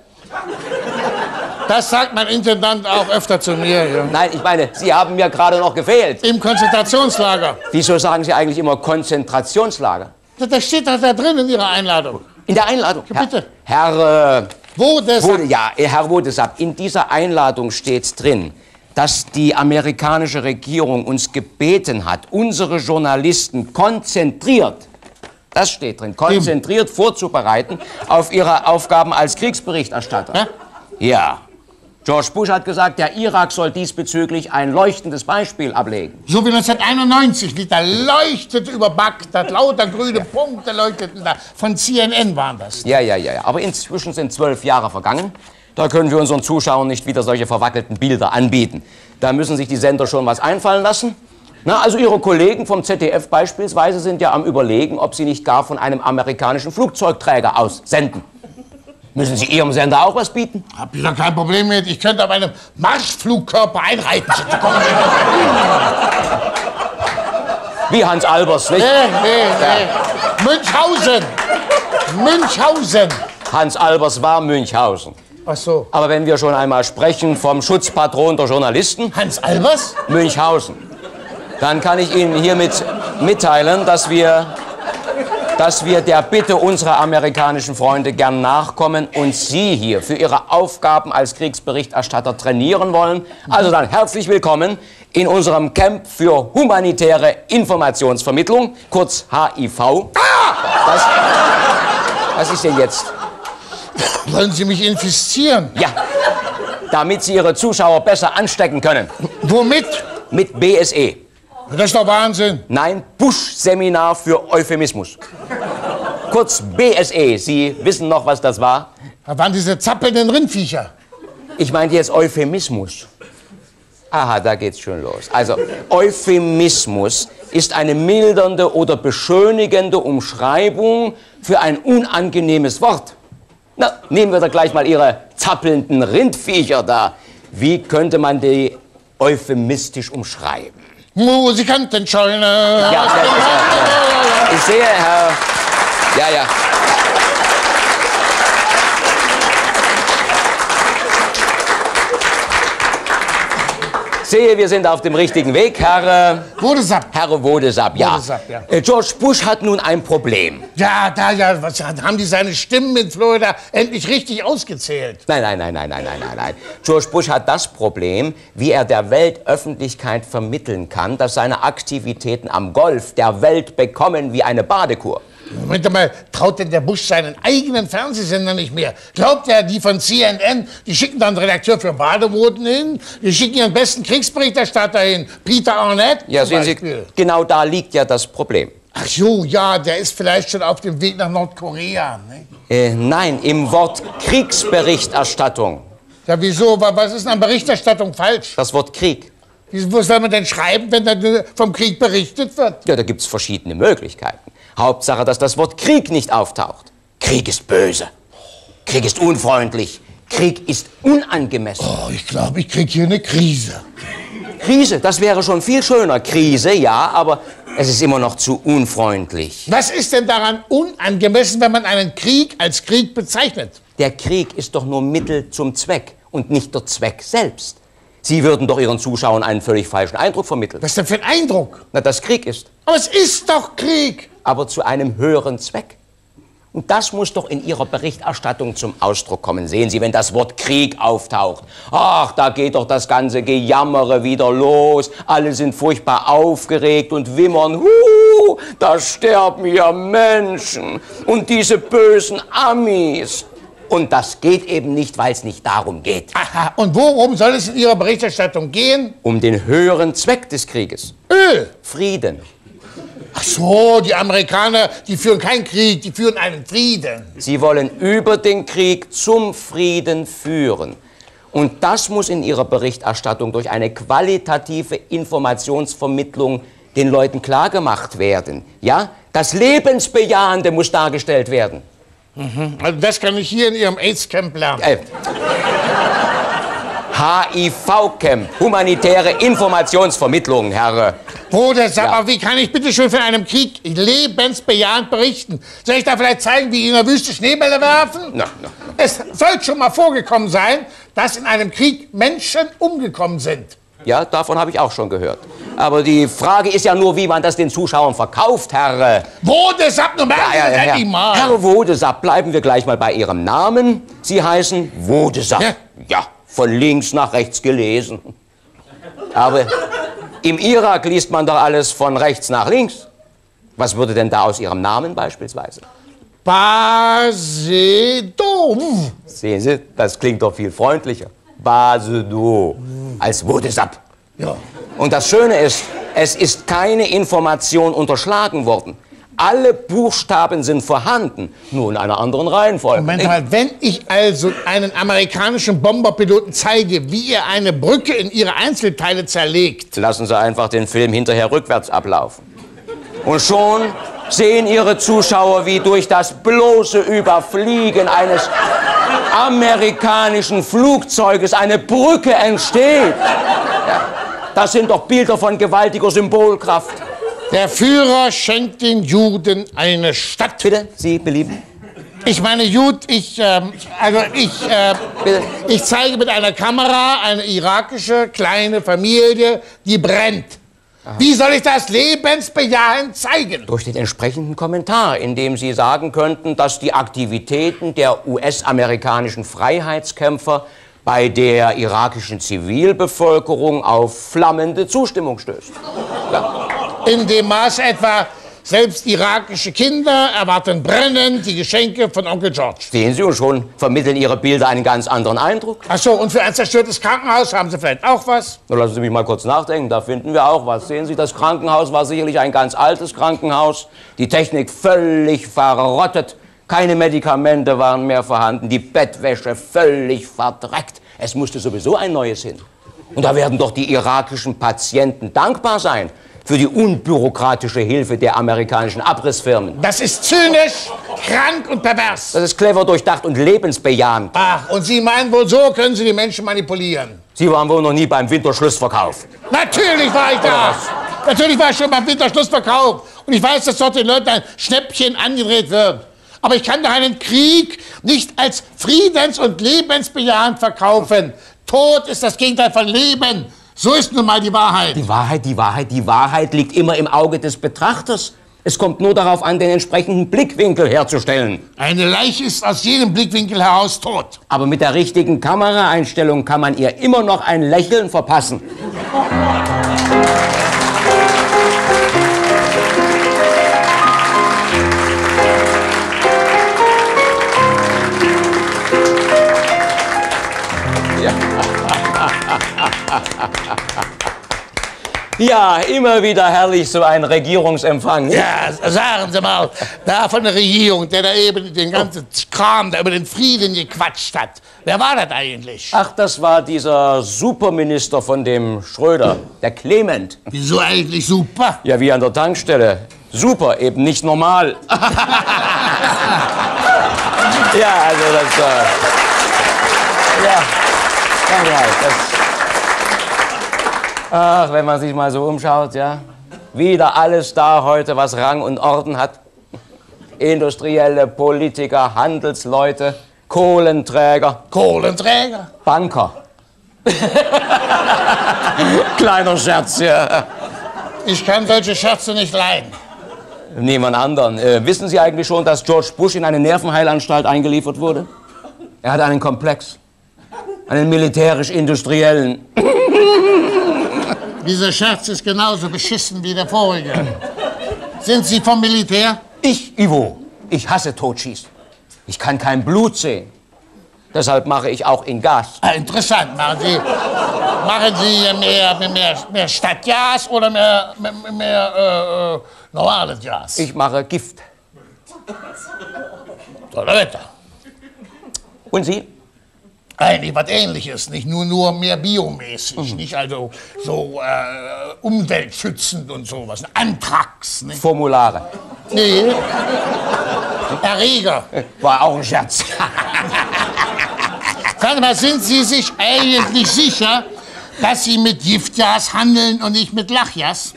Das sagt mein Intendant auch öfter zu mir. Ja. Nein, ich meine, Sie haben mir gerade noch gefehlt. Im Konzentrationslager. Wieso sagen Sie eigentlich immer Konzentrationslager? Das steht doch da drin in Ihrer Einladung. In der Einladung? Ja, bitte. Herr Vodesap. Herr Vodesap, in dieser Einladung steht drin, dass die amerikanische Regierung uns gebeten hat, unsere Journalisten konzentriert, das steht drin, konzentriert vorzubereiten auf ihre Aufgaben als Kriegsberichterstatter. Hä? Ja. George Bush hat gesagt, der Irak soll diesbezüglich ein leuchtendes Beispiel ablegen. So wie 1991, wie da leuchtet über Bagdad, lauter grüne Punkte leuchteten da. Von CNN waren das. Ja. Aber inzwischen sind 12 Jahre vergangen. Da können wir unseren Zuschauern nicht wieder solche verwackelten Bilder anbieten. Da müssen sich die Sender schon was einfallen lassen. Na, also Ihre Kollegen vom ZDF beispielsweise sind ja am Überlegen, ob sie nicht gar von einem amerikanischen Flugzeugträger aus senden. Müssen Sie Ihrem Sender auch was bieten? Hab ich da kein Problem mit. Ich könnte auf einem Marschflugkörper einreiten. Wie Hans Albers, nicht? Nee. Münchhausen. Hans Albers war Münchhausen. Ach so. Aber wenn wir schon einmal sprechen vom Schutzpatron der Journalisten... Hans Albers? Münchhausen. Dann kann ich Ihnen hiermit mitteilen, dass wir der Bitte unserer amerikanischen Freunde gern nachkommen und Sie hier für Ihre Aufgaben als Kriegsberichterstatter trainieren wollen. Also dann herzlich willkommen in unserem Camp für humanitäre Informationsvermittlung, kurz HIV. Was ist denn jetzt? Wollen Sie mich infizieren? Ja, damit Sie Ihre Zuschauer besser anstecken können. Womit? Mit BSE. Das ist doch Wahnsinn. Nein, Bush-Seminar für Euphemismus. Kurz BSE. Sie wissen noch, was das war? Da waren diese zappelnden Rindviecher. Ich meinte jetzt Euphemismus. Aha, da geht's schon los. Also, Euphemismus ist eine mildernde oder beschönigende Umschreibung für ein unangenehmes Wort. Na, nehmen wir doch gleich mal Ihre zappelnden Rindviecher da. Wie könnte man die euphemistisch umschreiben? Musikantenscheune. Ja, ich sehe, Herr... Ja. sehe, wir sind auf dem richtigen Weg, Herr Wodesapp. Herr Wodesapp, ja. Wodesapp, ja. George Bush hat nun ein Problem. Ja, was haben die seine Stimmen in Florida endlich richtig ausgezählt? Nein. George Bush hat das Problem, wie er der Weltöffentlichkeit vermitteln kann, dass seine Aktivitäten am Golf der Welt bekommen wie eine Badekur. Moment mal, traut denn der Bush seinen eigenen Fernsehsender nicht mehr? Glaubt er, die von CNN, die schicken dann einen Redakteur für Bademoden hin? Die schicken ihren besten Kriegsberichterstatter hin, Peter Arnett? Ja, sehen Sie, genau da liegt ja das Problem. Ach so, ja, der ist vielleicht schon auf dem Weg nach Nordkorea, ne? Nein, im Wort Kriegsberichterstattung. Ja, wieso? Was ist denn an Berichterstattung falsch? Das Wort Krieg. Wo soll man denn schreiben, wenn dann vom Krieg berichtet wird? Ja, da gibt's verschiedene Möglichkeiten. Hauptsache, dass das Wort Krieg nicht auftaucht. Krieg ist böse. Krieg ist unfreundlich. Krieg ist unangemessen. Oh, ich glaube, ich krieg hier eine Krise. Krise, das wäre schon viel schöner. Krise, ja, aber es ist immer noch zu unfreundlich. Was ist denn daran unangemessen, wenn man einen Krieg als Krieg bezeichnet? Der Krieg ist doch nur Mittel zum Zweck und nicht der Zweck selbst. Sie würden doch Ihren Zuschauern einen völlig falschen Eindruck vermitteln. Was denn für ein Eindruck? Na, dass Krieg ist. Aber es ist doch Krieg. Aber zu einem höheren Zweck. Und das muss doch in Ihrer Berichterstattung zum Ausdruck kommen. Sehen Sie, wenn das Wort Krieg auftaucht. Ach, da geht doch das ganze Gejammere wieder los. Alle sind furchtbar aufgeregt und wimmern. Da sterben ja Menschen. Und diese bösen Amis. Und das geht eben nicht, weil es nicht darum geht. Aha, und worum soll es in Ihrer Berichterstattung gehen? Um den höheren Zweck des Krieges. Frieden. Ach so, die Amerikaner, die führen keinen Krieg, die führen einen Frieden. Sie wollen über den Krieg zum Frieden führen. Und das muss in Ihrer Berichterstattung durch eine qualitative Informationsvermittlung den Leuten klargemacht werden. Ja, das Lebensbejahende muss dargestellt werden. Also das kann ich hier in Ihrem AIDS-Camp lernen. HIV-Camp, humanitäre Informationsvermittlung, Herr. Wodesapp, aber wie kann ich bitte schön von einem Krieg lebensbejahend berichten? Soll ich da vielleicht zeigen, wie in der Wüste Schneebälle werfen? Na. Es soll schon mal vorgekommen sein, dass in einem Krieg Menschen umgekommen sind. Ja, davon habe ich auch schon gehört. Aber die Frage ist ja nur, wie man das den Zuschauern verkauft, Herr. Wodesapp, nun merken Sie das endlich mal. Herr Wodesapp, bleiben wir gleich mal bei Ihrem Namen. Sie heißen Wodesapp. Ja, von links nach rechts gelesen. Aber im Irak liest man doch alles von rechts nach links. Was würde denn da aus Ihrem Namen beispielsweise? Basedom. Sehen Sie, das klingt doch viel freundlicher. Basedo als Wodesapp. Ja. Und das Schöne ist, es ist keine Information unterschlagen worden. Alle Buchstaben sind vorhanden, nur in einer anderen Reihenfolge. Moment mal, wenn ich also einen amerikanischen Bomberpiloten zeige, wie er eine Brücke in ihre Einzelteile zerlegt. Lassen Sie einfach den Film hinterher rückwärts ablaufen. Und schon sehen Ihre Zuschauer, wie durch das bloße Überfliegen eines amerikanischen Flugzeuges eine Brücke entsteht. Ja, das sind doch Bilder von gewaltiger Symbolkraft. Der Führer schenkt den Juden eine Stadt. Bitte, Sie belieben? Ich meine, ich zeige mit einer Kamera eine irakische kleine Familie, die brennt. Aha. Wie soll ich das lebensbejahend zeigen? Durch den entsprechenden Kommentar, in dem Sie sagen könnten, dass die Aktivitäten der US-amerikanischen Freiheitskämpfer bei der irakischen Zivilbevölkerung auf flammende Zustimmung stößt. Ja. In dem Maß etwa, selbst irakische Kinder erwarten brennend die Geschenke von Onkel George. Sehen Sie, und schon vermitteln Ihre Bilder einen ganz anderen Eindruck. Ach so, und für ein zerstörtes Krankenhaus haben Sie vielleicht auch was? Na, lassen Sie mich mal kurz nachdenken, da finden wir auch was. Sehen Sie, das Krankenhaus war sicherlich ein ganz altes Krankenhaus. Die Technik völlig verrottet. Keine Medikamente waren mehr vorhanden. Die Bettwäsche völlig verdreckt. Es musste sowieso ein neues hin. Und da werden doch die irakischen Patienten dankbar sein für die unbürokratische Hilfe der amerikanischen Abrissfirmen. Das ist zynisch, krank und pervers. Das ist clever durchdacht und lebensbejahend. Ach, und Sie meinen wohl, so können Sie die Menschen manipulieren? Sie waren wohl noch nie beim Winterschlussverkauf. Natürlich war ich da. Natürlich war ich schon beim Winterschlussverkauf. Und ich weiß, dass dort den Leuten ein Schnäppchen angedreht wird. Aber ich kann doch einen Krieg nicht als friedens- und lebensbejahend verkaufen. Tod ist das Gegenteil von Leben. So ist nun mal die Wahrheit. Die Wahrheit liegt immer im Auge des Betrachters. Es kommt nur darauf an, den entsprechenden Blickwinkel herzustellen. Eine Leiche ist aus jedem Blickwinkel heraus tot. Aber mit der richtigen Kameraeinstellung kann man ihr immer noch ein Lächeln verpassen. Ja, immer wieder herrlich, so ein Regierungsempfang. Ja, sagen Sie mal, da von der Regierung, der da eben den ganzen Kram da über den Frieden gequatscht hat. Wer war das eigentlich? Ach, das war dieser Superminister von dem Schröder, der Clement. Wieso eigentlich super? Ja, wie an der Tankstelle. Super, eben nicht normal. Ja, also das... ja, ach, wenn man sich mal so umschaut, ja. Wieder alles da heute, was Rang und Orden hat. Industrielle, Politiker, Handelsleute, Kohlenträger. Kohlenträger? Banker. Kleiner Scherz, ja. Ich kann solche Scherze nicht leiden. Niemand anderen. Wissen Sie eigentlich schon, dass George Bush in eine Nervenheilanstalt eingeliefert wurde? Er hat einen Komplex. Einen militärisch-industriellen. Dieser Scherz ist genauso beschissen wie der vorige. Sind Sie vom Militär? Ich, Ivo, ich hasse Totschießen. Ich kann kein Blut sehen. Deshalb mache ich auch in Gas. Ah, interessant. Machen Sie mehr Stadtgas oder mehr normales Gas? Ich mache Gift. Toller Wetter. Und Sie? Eigentlich was Ähnliches, nicht nur mehr biomäßig, nicht also so umweltschützend und sowas. Anthrax, nicht? Formulare. Nee. Erreger. War auch ein Scherz. Sagen Sie mal, sind Sie sich eigentlich sicher, dass Sie mit Giftgas handeln und nicht mit Lachgas?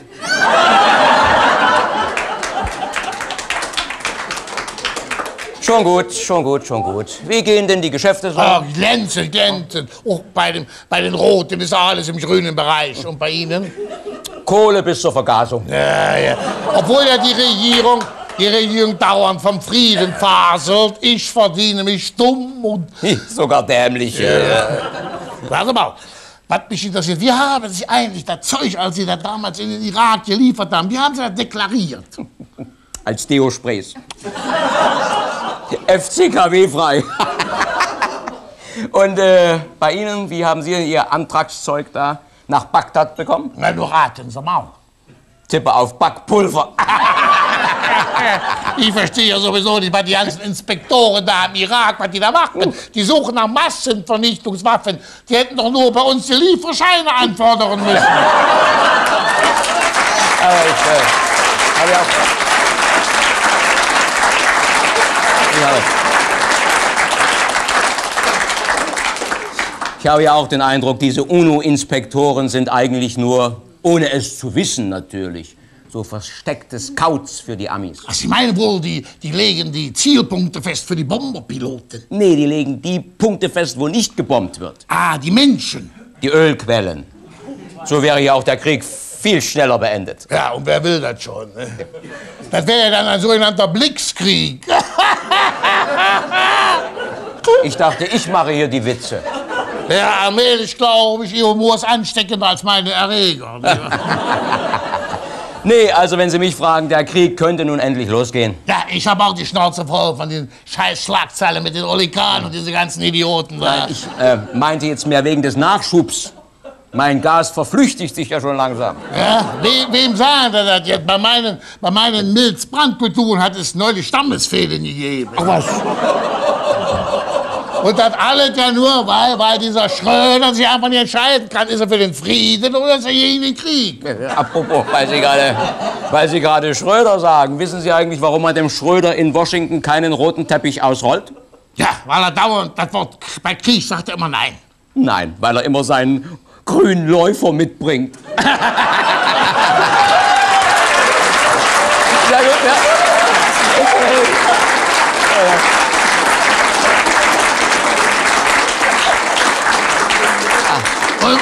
Schon gut, schon gut, schon gut. Wie gehen denn die Geschäfte so? Oh, glänzend, glänzend. Oh, bei den Roten ist alles im grünen Bereich. Und bei Ihnen? Kohle bis zur Vergasung. Ja, ja. Obwohl ja die Regierung dauernd vom Frieden faselt. Ich verdiene mich dumm und... Sogar dämlich. Warte mal, was mich interessiert, wie haben Sie eigentlich das Zeug, als Sie das damals in den Irak geliefert haben, wie haben Sie das deklariert? Als Deo-Sprays. FCKW frei. Und bei Ihnen, wie haben Sie Ihr Antragszeug da nach Bagdad bekommen? Na, du raten Sie mal. Tippe auf Backpulver. Ich verstehe ja sowieso nicht, was die ganzen Inspektoren da im Irak, was die da machen. Die suchen nach Massenvernichtungswaffen. Die hätten doch nur bei uns die Lieferscheine anfordern müssen. Aber ich habe ja auch den Eindruck, diese UNO-Inspektoren sind eigentlich nur, ohne es zu wissen natürlich, so versteckte Scouts für die Amis. Ach, Sie meinen wohl, die legen die Zielpunkte fest für die Bomberpiloten? Nee, die legen die Punkte fest, wo nicht gebombt wird. Ah, die Menschen. Die Ölquellen. So wäre ja auch der Krieg viel schneller beendet. Ja, und wer will das schon? Ne? Das wäre ja dann ein sogenannter Blitzkrieg. Ich dachte, ich mache hier die Witze. Ja, allmählich glaube ich, Ihr Humor ist ansteckender als meine Erreger. Nee, also wenn Sie mich fragen, der Krieg könnte nun endlich losgehen. Ja, ich habe auch die Schnauze voll von den scheiß Schlagzeilen mit den Oligarchen und diese ganzen Idioten. Nein, ich meinte jetzt mehr wegen des Nachschubs. Mein Gas verflüchtigt sich ja schon langsam. Ja, wem sagen Sie das jetzt? Bei meinen Milzbrandkulturen hat es neulich Stammesfehden gegeben. Ach was? Und das alles ja nur, weil dieser Schröder sich einfach nicht entscheiden kann, ist er für den Frieden oder ist er gegen den Krieg? Apropos, weil Sie gerade Schröder sagen, wissen Sie eigentlich, warum man dem Schröder in Washington keinen roten Teppich ausrollt? Ja, weil er dauernd das Wort bei Krieg sagt er immer nein. Nein, weil er immer seinen grünen Läufer mitbringt. Ja, gut, ja.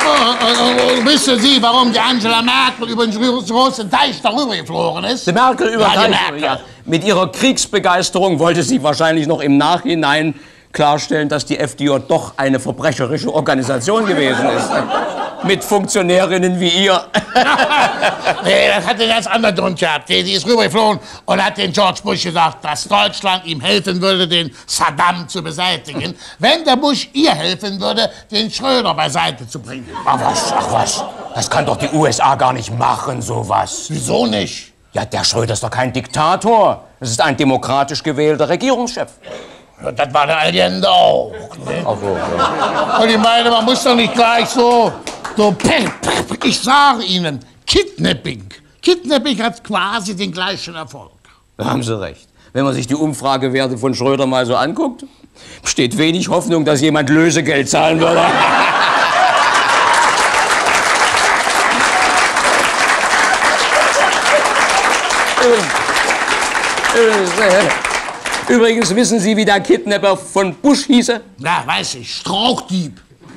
Wissen Sie, warum die Angela Merkel über den großen Teich darüber geflogen ist? Die Merkel über Ja, die Teich, Merkel. ja. Mit ihrer Kriegsbegeisterung wollte sie wahrscheinlich noch im Nachhinein klarstellen, dass die FDJ doch eine verbrecherische Organisation gewesen ist. Mit Funktionärinnen wie ihr. Nee, das hat einen ganz anderen Grund gehabt. Die ist rübergeflogen und hat den George Bush gesagt, dass Deutschland ihm helfen würde, den Saddam zu beseitigen, wenn der Bush ihr helfen würde, den Schröder beiseite zu bringen. Ach was, das kann doch die USA gar nicht machen, sowas. Wieso nicht? Ja, der Schröder ist doch kein Diktator. Das ist ein demokratisch gewählter Regierungschef. Ja, das war der Allende auch. Ne? Ach so, ja. Und ich meine, man muss doch nicht gleich so ich sage Ihnen, Kidnapping. Kidnapping hat quasi den gleichen Erfolg. Da haben Sie recht. Wenn man sich die Umfragewerte von Schröder mal so anguckt, besteht wenig Hoffnung, dass jemand Lösegeld zahlen würde. Übrigens, wissen Sie, wie der Kidnapper von Bush hieße? Ja, weiß ich, Strauchdieb.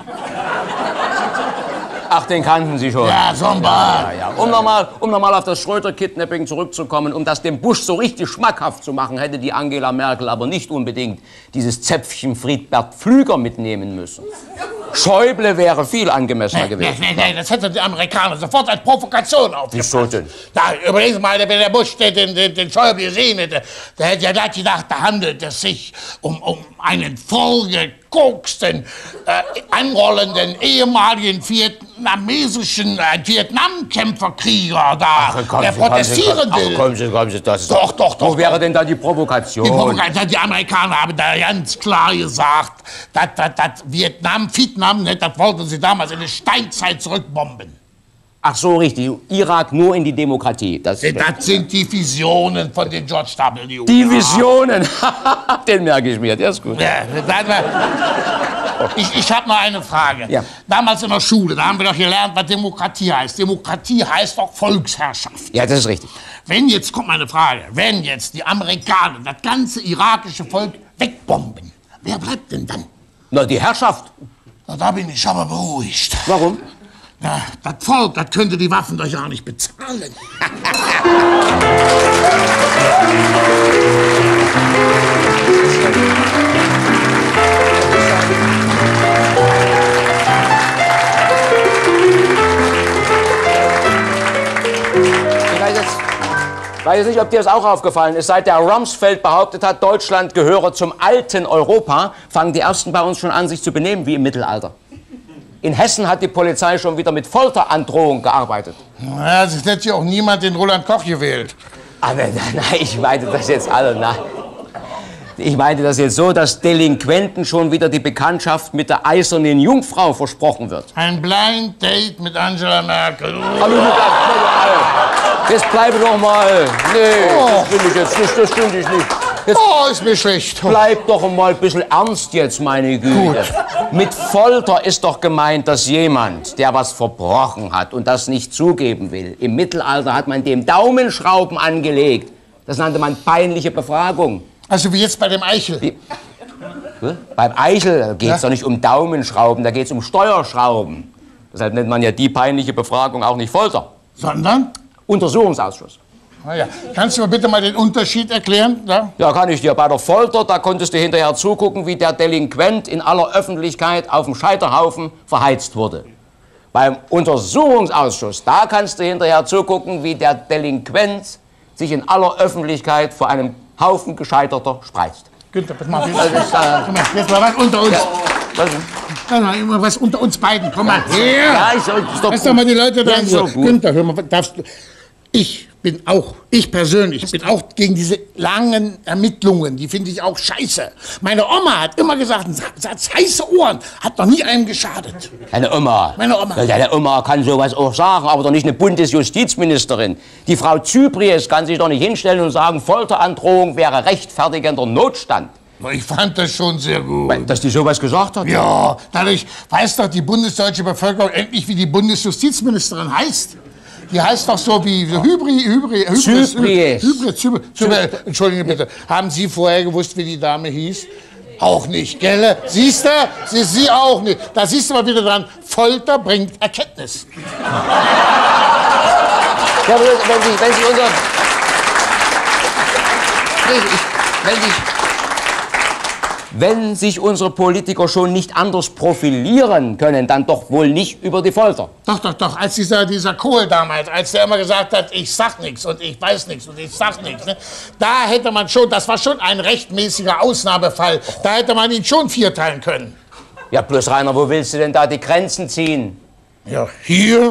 Ach, den kannten Sie schon. Ja, sonderbar. Ja. Um nochmal auf das Schröder-Kidnapping zurückzukommen, um das dem Bush so richtig schmackhaft zu machen, hätte die Angela Merkel aber nicht unbedingt dieses Zäpfchen Friedbert Pflüger mitnehmen müssen. Schäuble wäre viel angemessener gewesen. Nee, das hätten die Amerikaner sofort als Provokation aufgefasst. Wieso denn? Da, überlegen Sie mal, wenn der Bush den Schäuble gesehen hätte, der hätte ja gleich gedacht, da handelt es sich um einen vollgekoksten, anrollenden ehemaligen vietnamesischen Vietnamkämpferkrieger da, der protestieren will. Kommen Sie, das ist Doch. Wo wäre denn da die Provokation? Die Amerikaner haben da ganz klar gesagt, dass Vietnam, das wollten sie damals in die Steinzeit zurückbomben. Ach so, richtig. Irak nur in die Demokratie. Das sind die Visionen von den George W. Die Visionen, den merke ich mir, der ist gut. Ja, ich habe noch eine Frage. Ja. Damals in der Schule, da haben wir doch gelernt, was Demokratie heißt. Demokratie heißt doch Volksherrschaft. Ja, das ist richtig. Kommt meine Frage, wenn jetzt die Amerikaner das ganze irakische Volk wegbomben, wer bleibt denn dann? Na, die Herrschaft. Na, da bin ich aber beruhigt. Warum? Ja, das Volk, das könnte die Waffen doch ja nicht bezahlen. Ich weiß jetzt nicht, ob dir das auch aufgefallen ist. Seit der Rumsfeld behauptet hat, Deutschland gehöre zum alten Europa, fangen die Ersten bei uns schon an, sich zu benehmen wie im Mittelalter. In Hessen hat die Polizei schon wieder mit Folterandrohung gearbeitet. Ja, es hätte ja auch niemand den Roland Koch gewählt. Aber nein, ich meinte das jetzt nein. Ich meinte das jetzt so, dass Delinquenten schon wieder die Bekanntschaft mit der eisernen Jungfrau versprochen wird. Ein Blind Date mit Angela Merkel. Jetzt bleibe doch mal. Nee, das finde ich jetzt nicht, das finde ich nicht. Jetzt ist mir schlecht. Bleib doch mal ein bisschen ernst jetzt, meine Güte. Mit Folter ist doch gemeint, dass jemand, der was verbrochen hat und das nicht zugeben will, im Mittelalter hat man dem Daumenschrauben angelegt. Das nannte man peinliche Befragung. Also wie jetzt bei dem Eichel. Beim Eichel geht es doch nicht um Daumenschrauben, da geht es um Steuerschrauben. Deshalb nennt man ja die peinliche Befragung auch nicht Folter. Sondern? Untersuchungsausschuss. Na ja. Kannst du mir bitte mal den Unterschied erklären? Ja, kann ich dir. Bei der Folter, da konntest du hinterher zugucken, wie der Delinquent in aller Öffentlichkeit auf dem Scheiterhaufen verheizt wurde. Beim Untersuchungsausschuss, da kannst du hinterher zugucken, wie der Delinquent sich in aller Öffentlichkeit vor einem Haufen Gescheiterter spreizt. Günther, pass mal, jetzt mal was unter uns. Ja, was unter uns beiden. Komm mal her. Ja, ist doch Lass doch mal die Leute da. Ja, so Günther, hör mal, darfst du... Ich persönlich bin auch gegen diese langen Ermittlungen, die finde ich auch scheiße. Meine Oma hat immer gesagt, Satz heiße Ohren hat noch nie einem geschadet. Deine Oma? Meine Oma. Ja, deine Oma kann sowas auch sagen, aber doch nicht eine Bundesjustizministerin. Die Frau Zypries kann sich doch nicht hinstellen und sagen, Folterandrohung wäre rechtfertigender Notstand. Ich fand das schon sehr gut. Dass die sowas gesagt hat? Ja, dadurch weiß doch die bundesdeutsche Bevölkerung endlich, wie die Bundesjustizministerin heißt. Die heißt doch so wie Zypries. Entschuldigung bitte. Haben Sie vorher gewusst, wie die Dame hieß? Auch nicht, gell? Siehst du? Sie auch nicht. Da siehst du mal wieder dran, Folter bringt Erkenntnis. Ja, aber wenn sich unsere Politiker schon nicht anders profilieren können, dann doch wohl nicht über die Folter. Doch, als dieser Kohl damals, als der immer gesagt hat, ich sag nichts und ich weiß nichts und ich sag nichts, ne? Da hätte man schon, das war schon ein rechtmäßiger Ausnahmefall, da hätte man ihn schon vierteilen können. Ja, bloß Rainer, wo willst du denn da die Grenzen ziehen? Ja, hier.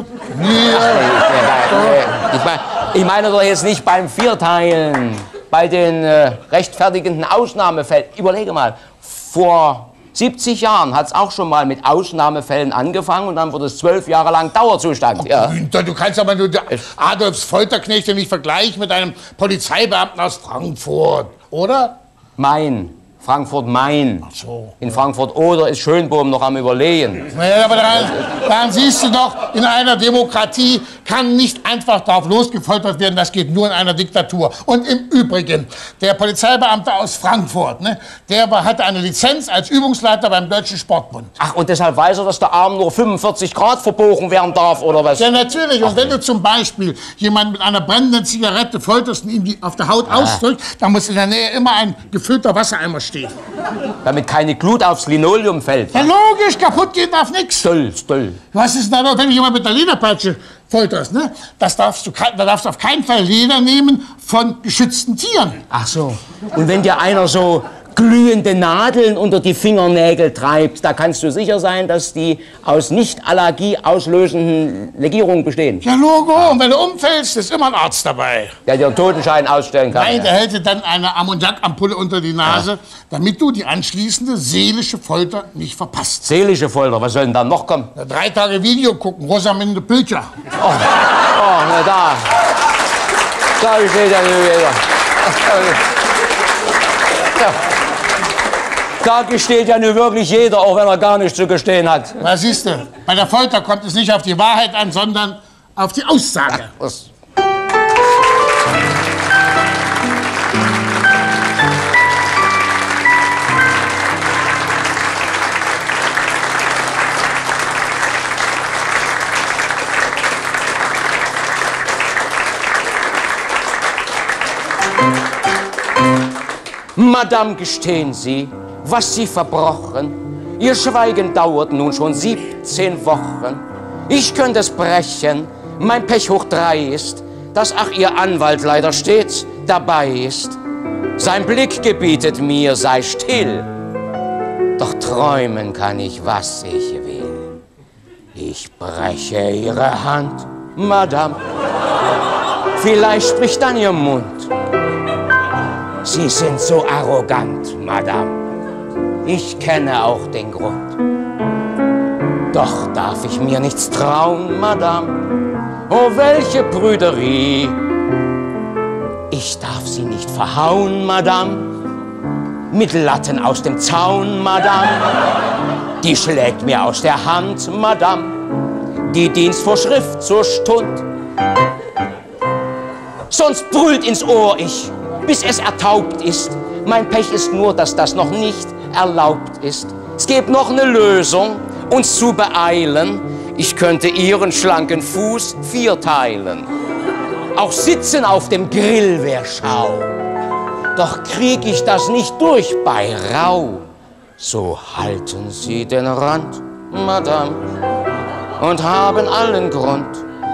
Ich meine doch jetzt nicht beim Vierteilen, bei den rechtfertigenden Ausnahmefällen. Überlege mal, vor 70 Jahren hat es auch schon mal mit Ausnahmefällen angefangen und dann wurde es 12 Jahre lang Dauerzustand. Oh, ja. Du kannst aber nur Adolfs Folterknechte nicht vergleichen mit einem Polizeibeamten aus Frankfurt, oder? Frankfurt-Main. Ach so. In Frankfurt-Oder ist Schönbohm noch am Überlegen. Naja, aber daran siehst du doch, in einer Demokratie kann nicht einfach drauf losgefoltert werden, das geht nur in einer Diktatur. Und im Übrigen, der Polizeibeamte aus Frankfurt, ne, der hatte eine Lizenz als Übungsleiter beim Deutschen Sportbund. Ach, und deshalb weiß er, dass der Arm nur 45 Grad verbogen werden darf, oder was? Ja, natürlich. Und wenn du zum Beispiel jemanden mit einer brennenden Zigarette folterst und ihm die auf der Haut ausdrückt, dann muss in der Nähe immer ein gefüllter Wassereimer stehen. Damit keine Glut aufs Linoleum fällt. Ja, logisch, kaputt geht darf nichts. Stoll. Was ist denn da noch, wenn du jemand mit der Lederpeitsche folterst, ne? Da darfst du auf keinen Fall Leder nehmen von geschützten Tieren. Ach so. Und wenn dir einer so glühende Nadeln unter die Fingernägel treibt, da kannst du sicher sein, dass die aus nicht allergieauslösenden Legierungen bestehen. Ja, Logo. Und wenn du umfällst, ist immer ein Arzt dabei. Der dir einen Totenschein ausstellen kann. Nein, der hält dir dann eine Ammoniakampulle unter die Nase, damit du die anschließende seelische Folter nicht verpasst. Seelische Folter, was soll denn dann noch kommen? 3 Tage Video gucken, Rosamunde Pilcher. Oh, na da. Da steht er wieder. Ja. Da gesteht ja nun wirklich jeder, auch wenn er gar nichts zu gestehen hat. Was siehst du? Bei der Folter kommt es nicht auf die Wahrheit an, sondern auf die Aussage. Was? Madame, gestehen Sie, was Sie verbrochen. Ihr Schweigen dauert nun schon 17 Wochen. Ich könnte es brechen, mein Pech hoch 3 ist, dass ach Ihr Anwalt leider stets dabei ist. Sein Blick gebietet mir, sei still. Doch träumen kann ich, was ich will. Ich breche Ihre Hand, Madame. Vielleicht spricht dann Ihr Mund. Sie sind so arrogant, Madame. Ich kenne auch den Grund. Doch darf ich mir nichts trauen, Madame. Oh, welche Prüderie. Ich darf Sie nicht verhauen, Madame. Mit Latten aus dem Zaun, Madame. Die schlägt mir aus der Hand, Madame. Die Dienstvorschrift zur Stund. Sonst brüllt ins Ohr ich, bis es ertaubt ist. Mein Pech ist nur, dass das noch nicht erlaubt ist. Es gibt noch eine Lösung, uns zu beeilen. Ich könnte Ihren schlanken Fuß 4 teilen. Auch sitzen auf dem Grill wär Schau. Doch krieg ich das nicht durch bei Rau. So halten Sie den Rand, Madame, und haben allen Grund.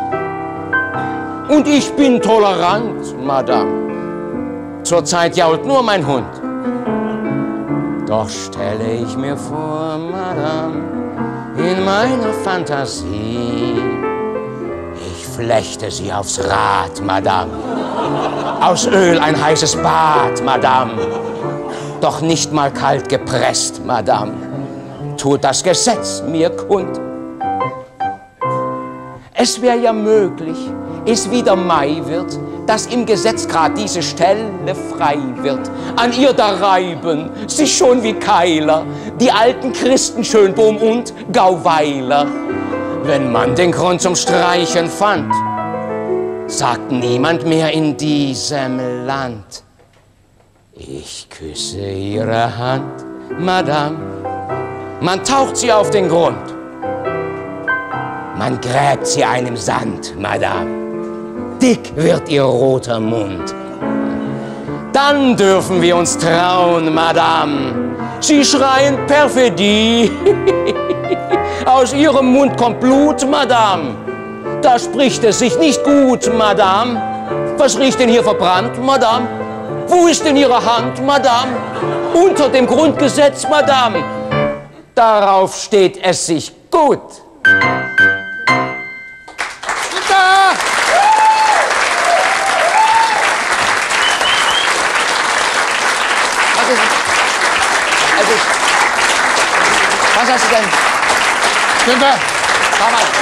Und ich bin tolerant, Madame. Zurzeit jault nur mein Hund. Doch stelle ich mir vor, Madame, in meiner Fantasie, ich flechte sie aufs Rad, Madame. Aus Öl ein heißes Bad, Madame. Doch nicht mal kalt gepresst, Madame, tut das Gesetz mir kund. Es wäre ja möglich, es wieder Mai wird, dass im Gesetz grad diese Stelle frei wird. An ihr da reiben sich schon wie Keiler die alten Christen Schönbohm und Gauweiler. Wenn man den Grund zum Streichen fand, sagt niemand mehr in diesem Land. Ich küsse ihre Hand, Madame. Man taucht sie auf den Grund. Man gräbt sie einem Sand, Madame. Dick wird ihr roter Mund. Dann dürfen wir uns trauen, Madame. Sie schreien Perfidie. Aus ihrem Mund kommt Blut, Madame. Da spricht es sich nicht gut, Madame. Was riecht denn hier verbrannt, Madame? Wo ist denn Ihre Hand, Madame? Unter dem Grundgesetz, Madame. Darauf steht es sich gut. Da! Was hast du denn? Günther, Sag mal.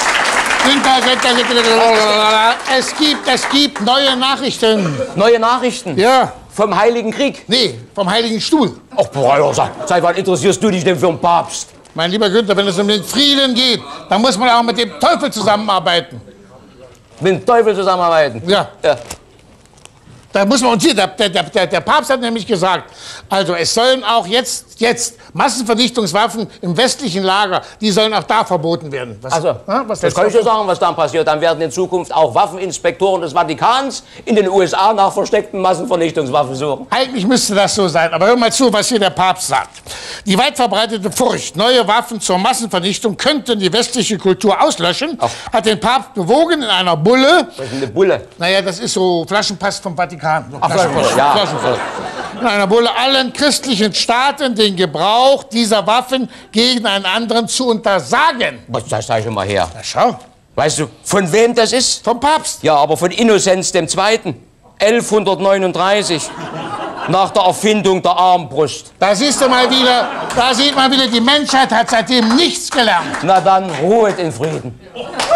Günther, es gibt neue Nachrichten. Neue Nachrichten? Ja. Vom Heiligen Krieg? Nee, vom Heiligen Stuhl. Ach, boah, seit wann interessierst du dich denn für den Papst? Mein lieber Günther, wenn es um den Frieden geht, dann muss man auch mit dem Teufel zusammenarbeiten. Mit dem Teufel zusammenarbeiten? Ja. Ja. Da muss man, und hier, der Papst hat nämlich gesagt, also es sollen auch jetzt Massenvernichtungswaffen im westlichen Lager, die sollen auch da verboten werden. Was, Also, was das kann ich dir sagen, was dann passiert. Dann werden in Zukunft auch Waffeninspektoren des Vatikans in den USA nach versteckten Massenvernichtungswaffen suchen. Eigentlich müsste das so sein, aber hör mal zu, was hier der Papst sagt. Die weit verbreitete Furcht, neue Waffen zur Massenvernichtung könnten die westliche Kultur auslöschen, hat den Papst bewogen in einer Bulle. Was ist denn eine Bulle? Naja, das ist so Flaschenpass vom Vatikan. So Ach, Flaschenpost, ja. Flaschenpost. In einer Bulle allen christlichen Staaten den Gebrauch dieser Waffen gegen einen anderen zu untersagen. Was, das sag ich schon mal her. Na schau, Weißt du, von wem das ist? vom Papst. Ja, aber von Innozenz II. 1139. Nach der Erfindung der Armbrust. Da siehst du mal wieder, da sieht man wieder, die Menschheit hat seitdem nichts gelernt. Na dann, ruhet in Frieden.